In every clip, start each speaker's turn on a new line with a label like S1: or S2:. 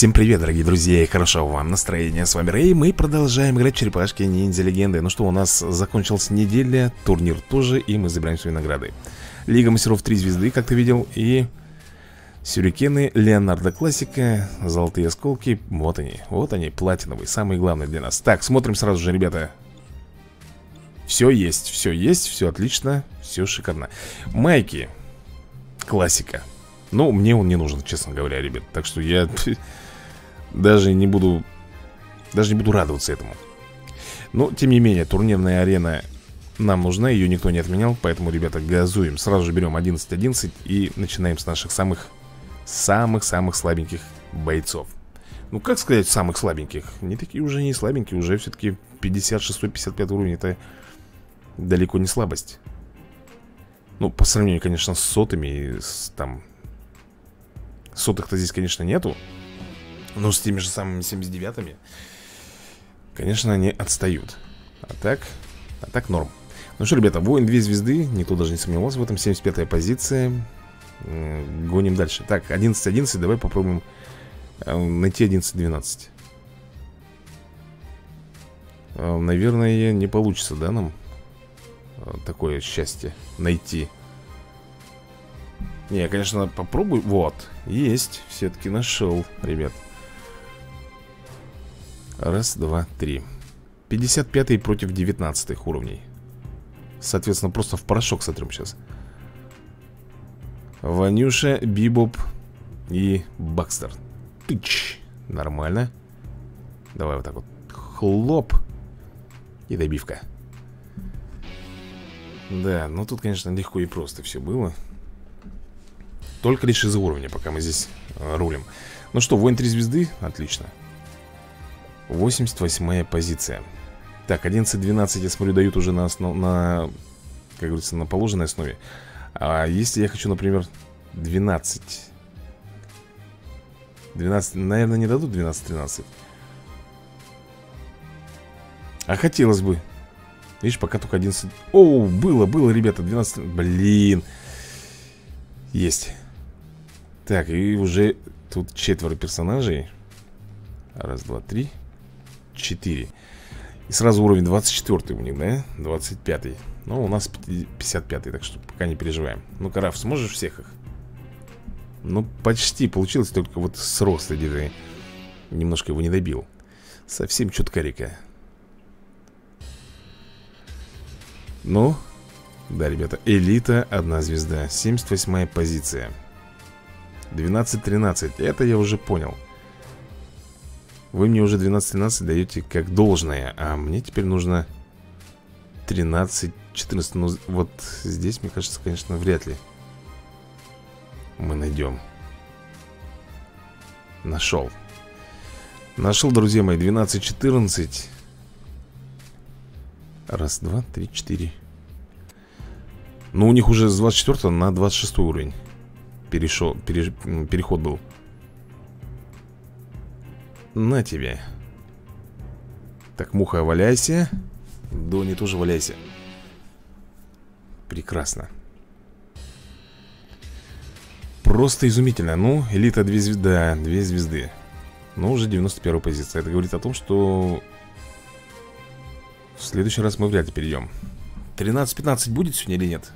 S1: Всем привет, дорогие друзья, и хорошего вам настроения. С вами Рэй, мы продолжаем играть в черепашки ниндзя легенды. Ну что, у нас закончилась неделя, турнир тоже, и мы забираем свои награды. Лига мастеров 3 звезды, как ты видел, и сюрикены, Леонардо классика, золотые осколки. Вот они, платиновые, самые главные для нас. Так, смотрим сразу же, ребята. Все есть, все отлично, все шикарно. Майки, классика. Ну, мне он не нужен, честно говоря, ребят. Так что я даже не буду радоваться этому. Но, тем не менее, турнирная арена нам нужна, ее никто не отменял. Поэтому, ребята, газуем. Сразу же берем 11-11 и начинаем с наших самых слабеньких бойцов. Ну, как сказать, самых слабеньких? Не такие уже не слабенькие, уже все-таки 56-55 уровень. Это далеко не слабость. Ну, по сравнению, конечно, с сотами, там... Сотых-то здесь, конечно, нету. Но с теми же самыми 79-ми, конечно, они отстают. А так норм. Ну что, ребята, воин 2 звезды. Никто даже не сомневался в этом. 75-я позиция. Гоним дальше. Так, 11-11, давай попробуем найти 11-12. Наверное, не получится, да, нам такое счастье найти. Не, я, конечно, попробую. Вот, есть, все-таки нашел, ребят. Раз, два, три. 55-й против 19-х уровней. Соответственно, просто в порошок сотрем сейчас. Ванюша, Бибоп и Бакстер. Тыч. Нормально. Давай вот так вот. Хлоп. И добивка. Да, ну тут, конечно, легко и просто все было. Только лишь из-за уровня, пока мы здесь рулим. Ну что, воин 3 звезды, отлично. 88-я позиция. Так, 11-12, я смотрю, дают уже на как говорится, на положенной основе. А если я хочу, например, 12, наверное, не дадут 12-13. А хотелось бы. Видишь, пока только 11. О, было, ребята, 12. Блин. Есть. Так, и уже тут 4 персонажей. Раз, два, три, 4. И сразу уровень 24 у них, да? 25. Ну, у нас 55, так что пока не переживаем. Ну-ка, Раф, сможешь всех их? Ну, почти получилось, только вот с роста где-то немножко его не добил. Совсем чуткарика. Ну, да, ребята, элита, 1 звезда. 78-я позиция. 12-13, это я уже понял. Вы мне уже 12-13 даете как должное. А мне теперь нужно 13-14. Ну, вот здесь, мне кажется, конечно, вряд ли мы найдем. Нашел, друзья мои, 12-14. Раз, два, три, 4. Ну, у них уже с 24 на 26 уровень переход был. На тебе. Так, муха, валяйся. Дони, тоже валяйся. Прекрасно. Просто изумительно. Ну, элита 2 звезды, да, 2 звезды. Но уже 91-я позиция. Это говорит о том, что в следующий раз мы вряд ли перейдем. 13-15 будет сегодня или нет?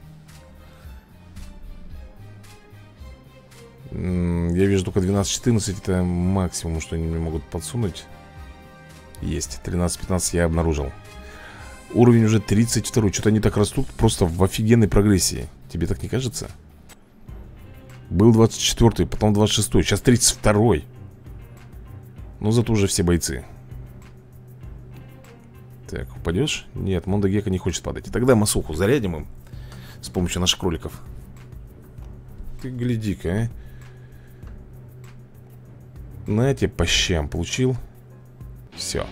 S1: Я вижу только 12-14. Это максимум, что они мне могут подсунуть. Есть, 13-15 я обнаружил. Уровень уже 32. Что-то они так растут просто в офигенной прогрессии. Тебе так не кажется? Был 24-й, потом 26-й, сейчас 32-й. Ну, зато уже все бойцы. Так, упадешь? Нет, Мондагека не хочет падать. Тогда Масуху зарядим им с помощью наших кроликов. Ты гляди-ка, а. На тебе по щам получил. Все.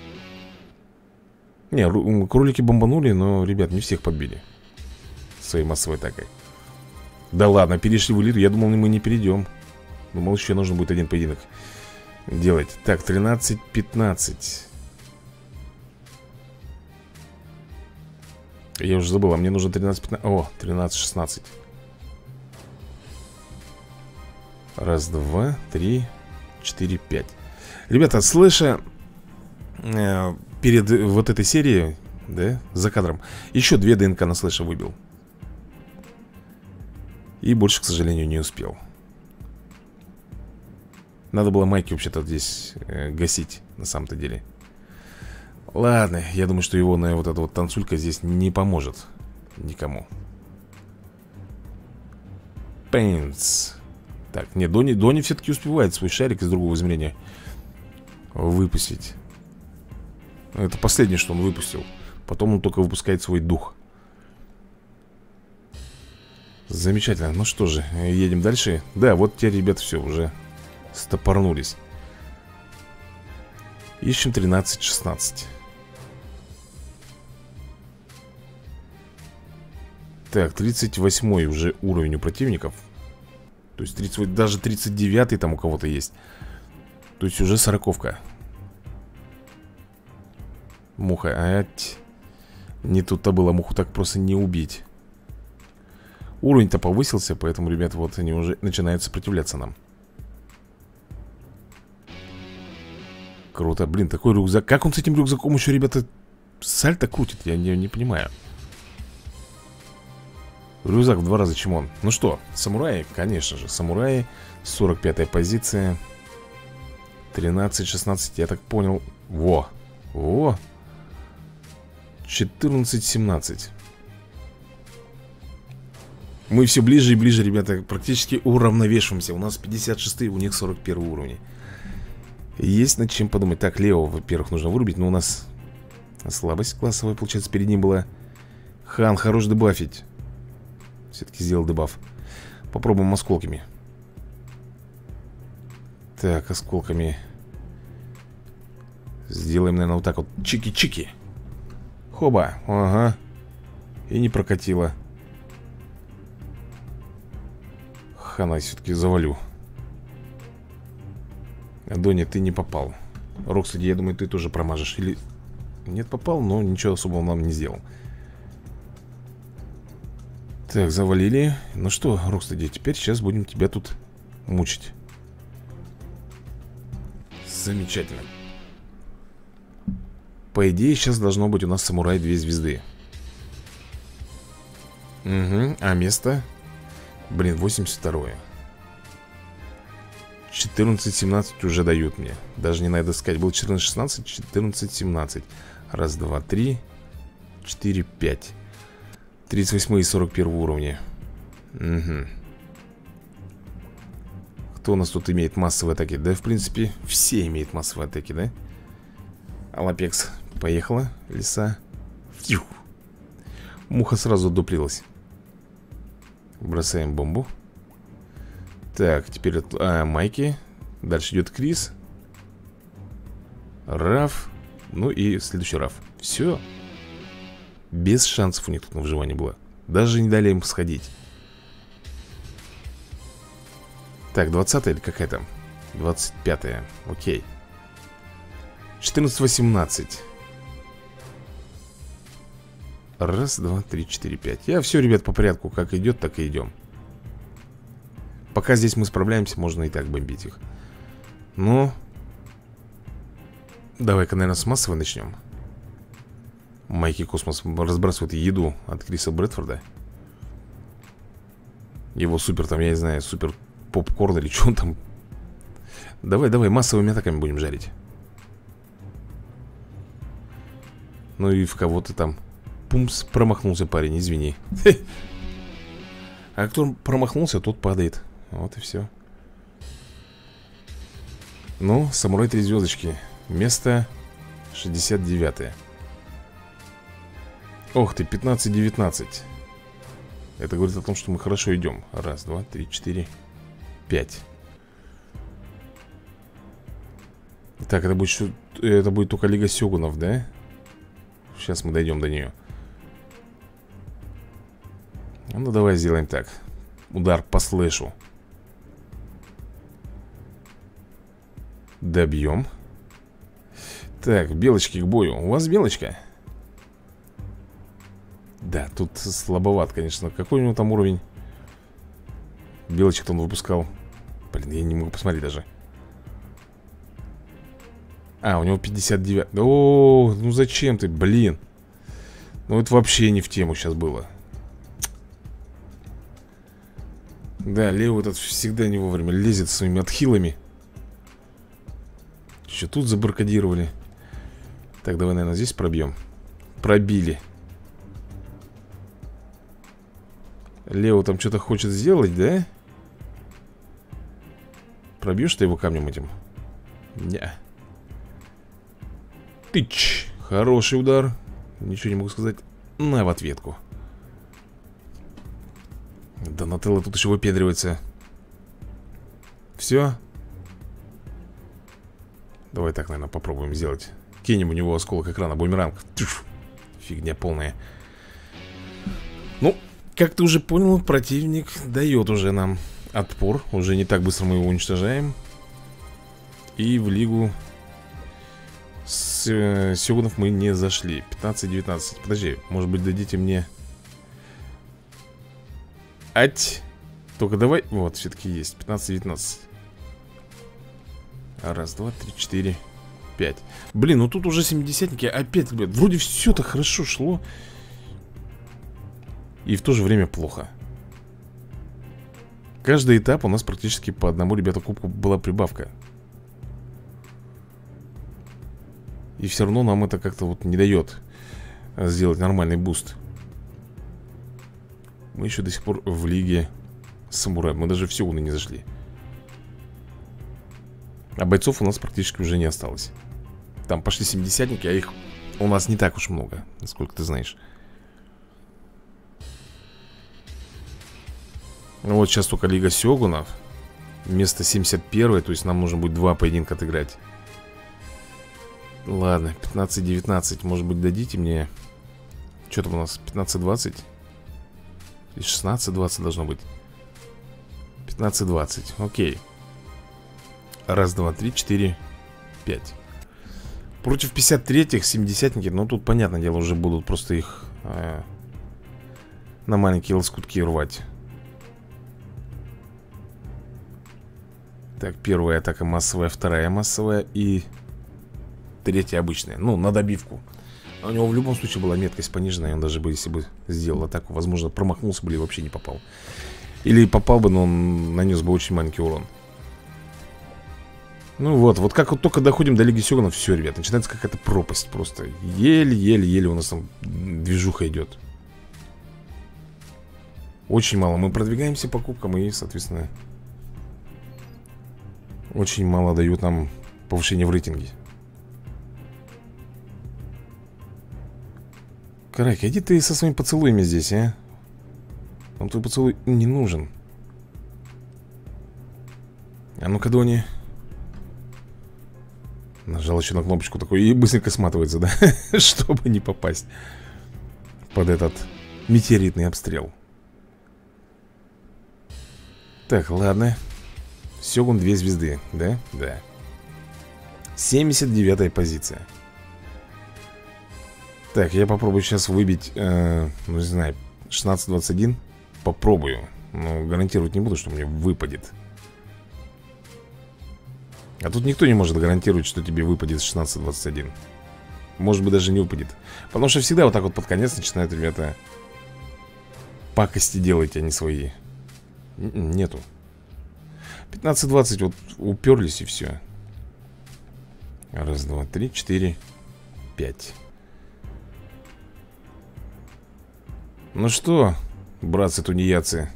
S1: Не, кролики бомбанули, но, ребят, не всех побили своей массовой атакой. Да ладно, перешли в элиту. Я думал, мы не перейдем. Думал, еще нужно будет один поединок делать. Так, 13-15. Я уже забыл, а мне нужно 13-15. О, 13-16. Раз, два, три, 4, 5. Ребята, слыша перед вот этой серией, да, за кадром, еще 2 ДНК на слэша выбил. И больше, к сожалению, не успел. Надо было Майки вообще-то здесь гасить, на самом-то деле. Ладно, я думаю, что его вот эта вот танцулька здесь не поможет никому. Пейнтс. Так, нет, Дони все-таки успевает свой шарик из другого измерения выпустить. Это последнее, что он выпустил. Потом он только выпускает свой дух. Замечательно, ну что же, едем дальше. Да, вот те ребята все уже стопорнулись. Ищем 13-16. Так, 38 уже уровень у противников. То есть 30, даже 39 там у кого-то есть. То есть уже 40-ка. Муха, не тут-то было, муху так просто не убить. Уровень-то повысился, поэтому, ребята, вот они уже начинают сопротивляться нам. Круто, блин, такой рюкзак. Как он с этим рюкзаком еще, ребята, сальто крутит? Я не понимаю. Рюкзак в 2 раза, чем он. Ну что, самураи, конечно же, самураи. 45-я позиция. 13-16, я так понял. Во, 14-17. Мы все ближе и ближе, ребята, практически уравновешиваемся. У нас 56-й, у них 41 уровень. Есть над чем подумать. Так, Лео, во-первых, нужно вырубить. Но у нас слабость классовая, получается, перед ним была. Хан, хорош дебафить. Все-таки сделал дебаф. Попробуем осколками. Так, осколками сделаем, наверное, вот так вот. Чики-чики. Хоба, ага. И не прокатило. Хана все-таки завалю. Доня, ты не попал. Рокстеди, я думаю, ты тоже промажешь. Или... Нет, попал, но ничего особого нам не сделал. Так, завалили. Ну что, Рокстеди, теперь сейчас будем тебя тут мучить. Замечательно. По идее, сейчас должно быть у нас самурай 2 звезды. Угу, а место? Блин, 82-е. 14-17 уже дают мне. Даже не надо сказать. Был 14-16, 14-17. Раз, два, три, 4, 5. 38 и 41 уровня. Угу. Кто у нас тут имеет массовые атаки? Да, в принципе, все имеют массовые атаки, да? Алапекс, поехала. Лиса. Фью. Муха сразу дуплилась. Бросаем бомбу. Так, теперь Майки. Дальше идет Крис. Раф. Ну и следующий Раф. Все. Без шансов у них тут на выживание было. Даже не дали им сходить. Так, 20-я или какая там? 25-я, окей. 14-18. Раз, два, три, 4, 5. Я все, ребят, по порядку. Как идет, так и идем. Пока здесь мы справляемся, можно и так бомбить их. Ну, давай-ка, наверное, с массовой начнем. Майки Космос разбрасывает еду от Криса Брэдфорда. Его супер, там, я не знаю, супер попкорн или что он там. Давай, массовыми атаками будем жарить. Ну и в кого-то там. Пумс, промахнулся парень, извини. А кто промахнулся, тот падает. Вот и все. Ну, самурай 3 звездочки. Место 69-е. Ох ты, 15-19. Это говорит о том, что мы хорошо идем. Раз, два, три, 4, 5. Так, это будет только Лига Сёгунов, да? Сейчас мы дойдем до нее. Ну, давай сделаем так. Удар по слэшу. Добьем. Так, белочки к бою. У вас белочка? Да, тут слабоват, конечно. Какой у него там уровень? Белочек-то он выпускал. Блин, я не могу посмотреть даже. А, у него 59. О, ну зачем ты, блин. Ну это вообще не в тему сейчас было. Да, Лео этот всегда не вовремя лезет своими отхилами. Еще тут забаркадировали. Так, давай, наверное, здесь пробьем. Пробили. Лео там что-то хочет сделать, да? Пробьешь ты его камнем этим? Не. Тыч. Хороший удар. Ничего не могу сказать. На, в ответку. Донателло тут еще выпендривается. Все. Давай так, наверное, попробуем сделать. Кинем у него осколок экрана, бумеранг. Тьф. Фигня полная. Ну, как ты уже понял, противник дает уже нам отпор. Уже не так быстро мы его уничтожаем. И в лигу с сёгунов мы не зашли. 15-19. Подожди, может быть дадите мне... Ать. Только давай. Вот, все-таки есть. 15-19. Раз, два, три, четыре, пять. Блин, ну тут уже 70-ники. Опять, ребят, вроде все так хорошо шло. И в то же время плохо. Каждый этап у нас практически по одному, ребята, кубку была прибавка. И все равно нам это как-то вот не дает сделать нормальный буст. Мы еще до сих пор в лиге самураев. Мы даже в сёгуны не зашли. А бойцов у нас практически уже не осталось. Там пошли 70-ники, а их у нас не так уж много, насколько ты знаешь. Ну вот сейчас только лига сёгунов. Вместо 71-й, то есть нам нужно будет 2 поединка отыграть. Ладно, 15-19. Может быть дадите мне... Что там у нас? 15-20? И 16-20 должно быть. 15-20, окей. Раз, два, три, четыре, 5. Против 53-х 70-ники. Ну тут, понятное дело, уже будут просто их на маленькие лоскутки рвать. Так, первая атака массовая, вторая массовая и третья обычная. Ну, на добивку. У него в любом случае была меткость пониженная. Он даже бы, если бы сделал атаку, возможно, промахнулся бы или вообще не попал. Или попал бы, но он нанес бы очень маленький урон. Ну вот как вот только доходим до Лиги Сёгунов, все, ребят, начинается какая-то пропасть просто. Еле-еле у нас там движуха идет. Очень мало мы продвигаемся по кубкам и, соответственно, очень мало дают нам повышение в рейтинге. Караки, иди ты со своими поцелуями здесь, а? Нам твой поцелуй не нужен. А ну-ка, Дони. Нажал еще на кнопочку такой и быстренько сматывается, да? Чтобы не попасть под этот метеоритный обстрел. Так, ладно. Сёгун 2 звезды, да? Да. 79-я позиция. Так, я попробую сейчас выбить, ну не знаю, 16-21. Попробую. Но гарантировать не буду, что мне выпадет. А тут никто не может гарантировать, что тебе выпадет 16-21. Может быть, даже не выпадет. Потому что всегда вот так вот под конец начинают, ребята, пакости делать, они свои. Нету. 15-20 вот уперлись и все. Раз, два, три, 4, 5. Ну что, братцы-тунеядцы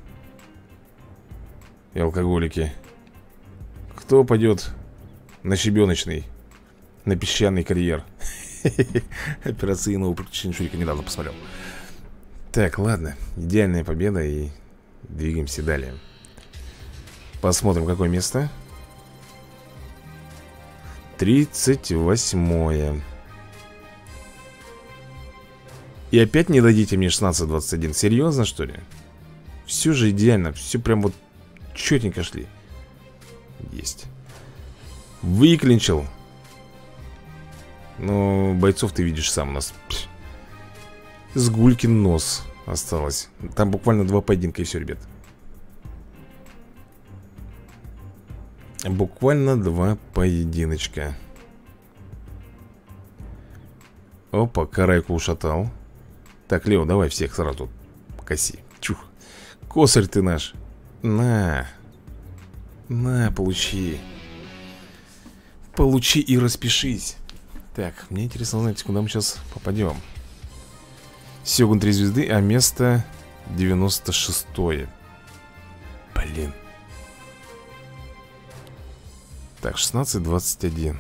S1: и алкоголики, кто пойдет на щебеночный, на песчаный карьер? Операции нового приключения Шурика недавно посмотрел. Так, ладно, идеальная победа. И двигаемся далее. Посмотрим, какое место. 38-е. И опять не дадите мне 16-21. Серьезно, что ли? Все же идеально. Все прям вот четенько шли. Есть. Выклинчил. Ну, бойцов ты видишь сам у нас. Сгулькин нос осталось. Там буквально 2 поединка и все, ребят. Буквально 2 поединочка. Опа, карайку ушатал. Так, Лео, давай всех сразу коси. Чух. Косарь ты наш. На. На, получи. Получи и распишись. Так, мне интересно, знаете, куда мы сейчас попадем. Сёгун 3 звезды, а место 96-е. Блин. Так, 16-21.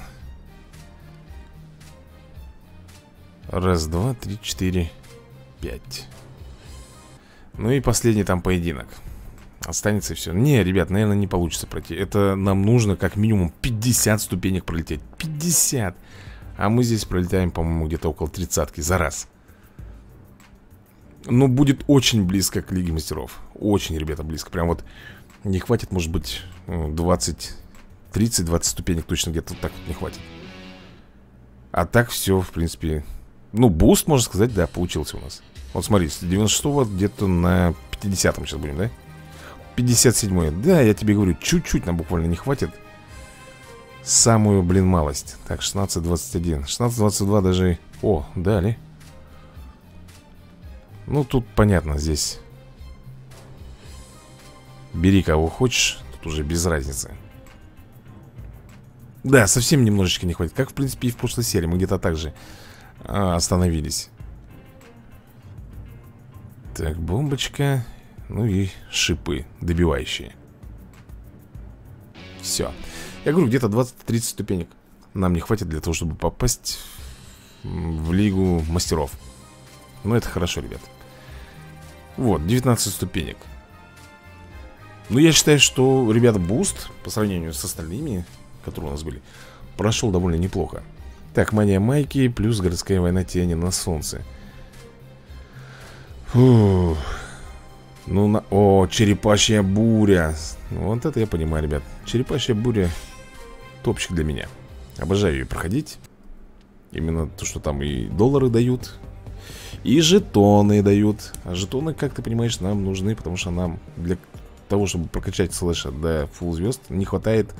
S1: Раз, два, три, четыре, пять. Ну и последний там поединок. Останется и все. Не, ребят, наверное, не получится пройти. Это нам нужно как минимум 50 ступенек пролететь. 50. А мы здесь пролетаем, по-моему, где-то около 30-ки за раз. Но будет очень близко к Лиге Мастеров. Очень, ребята, близко. Прям вот не хватит, может быть, 20, 30-20 ступенек точно где-то так вот не хватит. А так все, в принципе. Ну, буст, можно сказать, да, получился у нас. Вот смотри, с 96-го где-то на 50-м сейчас будем, да? 57-е, да, я тебе говорю, чуть-чуть нам буквально не хватит. Самую, блин, малость. Так, 16-21, 16-22 даже. О, дали. Ну, тут понятно, здесь бери кого хочешь, тут уже без разницы. Да, совсем немножечко не хватит. Как, в принципе, и в прошлой серии. Мы где-то так же остановились. Так, бомбочка. Ну и шипы добивающие. Все. Я говорю, где-то 20-30 ступенек нам не хватит для того, чтобы попасть в Лигу Мастеров. Ну, это хорошо, ребят. Вот, 19 ступенек. Ну, я считаю, что, ребята, буст по сравнению с остальными, которые у нас были, прошел довольно неплохо. Так, мания майки плюс городская война тени на солнце. Фух. Ну, о, черепашья буря. Вот это я понимаю, ребят. Черепашья буря топчик для меня. Обожаю ее проходить. Именно то, что там и доллары дают, и жетоны дают. А жетоны, как ты понимаешь, нам нужны, потому что нам для того, чтобы прокачать слэша до фулл звезд, не хватает,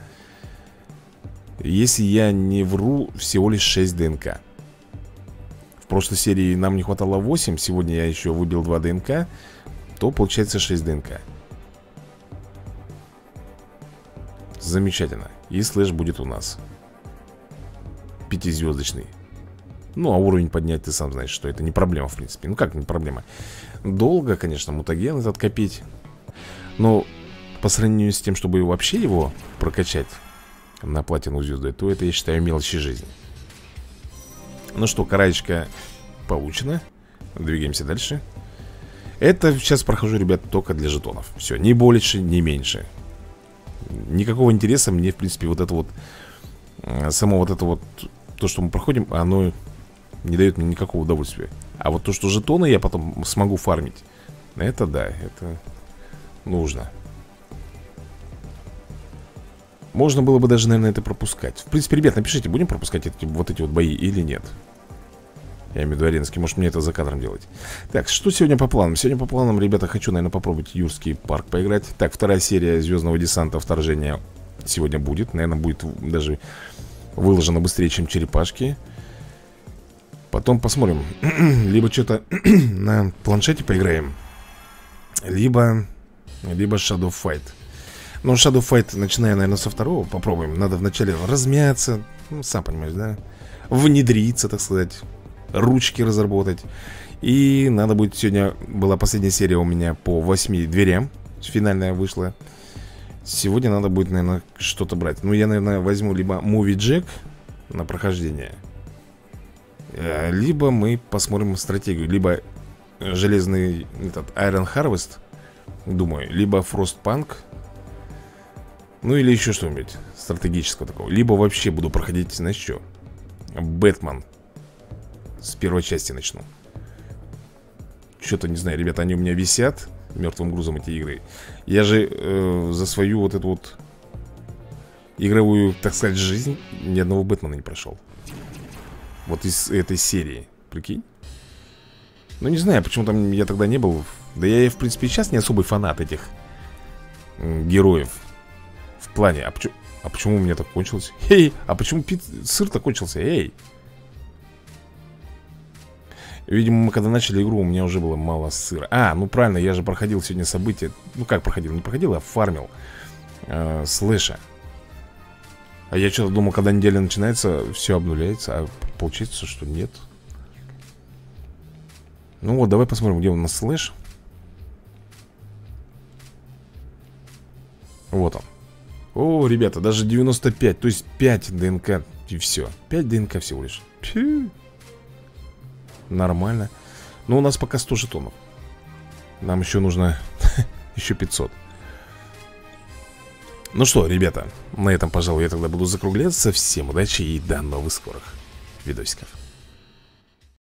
S1: если я не вру, всего лишь 6 ДНК. В прошлой серии нам не хватало 8. Сегодня я еще выбил 2 ДНК. То получается 6 ДНК. Замечательно. И слэш будет у нас 5-звездочный. Ну, а уровень поднять, ты сам знаешь, что это не проблема, в принципе. Ну, как не проблема? Долго, конечно, мутаген этот копить. Но по сравнению с тем, чтобы вообще его прокачать на платину звезды, то это, я считаю, мелочи жизни. Ну что, караечка получена. Двигаемся дальше. Это сейчас прохожу, ребят, только для жетонов. Все, ни больше, ни меньше. Никакого интереса мне, в принципе, вот это вот само вот это вот, то, что мы проходим, оно не дает мне никакого удовольствия. А вот то, что жетоны я потом смогу фармить, это да, это нужно. Можно было бы даже, наверное, это пропускать. В принципе, ребят, напишите, будем пропускать вот эти вот бои или нет. Я имею в виду аренский, может мне это за кадром делать. Так, что сегодня по планам? Сегодня по планам, ребята, хочу, наверное, попробовать Юрский парк поиграть. Так, вторая серия Звездного десанта вторжения сегодня будет. Наверное, будет даже выложено быстрее, чем черепашки. Потом посмотрим. Либо что-то на планшете поиграем, либо Shadow Fight. Но Shadow Fight, начиная, наверное, со второго, попробуем. Надо вначале размяться, ну, сам понимаешь, да? Внедриться, так сказать, ручки разработать. И надо будет, сегодня была последняя серия у меня по 8 дверям. Финальная вышла. Сегодня надо будет, наверное, что-то брать. Ну, я, наверное, возьму либо Movie Jack на прохождение, либо мы посмотрим стратегию. Либо железный этот Iron Harvest, думаю, либо Frostpunk. Ну или еще что-нибудь стратегического такого. Либо вообще буду проходить, знаешь что, Бэтмен. С первой части начну. Что-то не знаю, ребята, они у меня висят мертвым грузом, эти игры. Я же за свою вот эту вот игровую, так сказать, жизнь ни одного Бэтмена не прошел. Вот из этой серии, прикинь. Ну не знаю, почему там я тогда не был. Да я, в принципе, сейчас не особый фанат этих героев. В плане, а почему у меня так кончилось? Эй, а почему сыр-то кончился? Эй. Видимо, мы когда начали игру, у меня уже было мало сыра. А, ну правильно, я же проходил сегодня события. Ну как проходил? Не проходил, а фармил слэша. А я что-то думал, когда неделя начинается, все обнуляется. А получается, что нет. Ну вот, давай посмотрим, где у нас слэш. Вот он. О, ребята, даже 95. То есть 5 ДНК и все. 5 ДНК всего лишь. Фью. Нормально. Но у нас пока 100 жетонов. Нам еще нужно еще 500. Ну что, ребята, на этом, пожалуй, я тогда буду закругляться. Всем удачи и до новых скорых видосиков.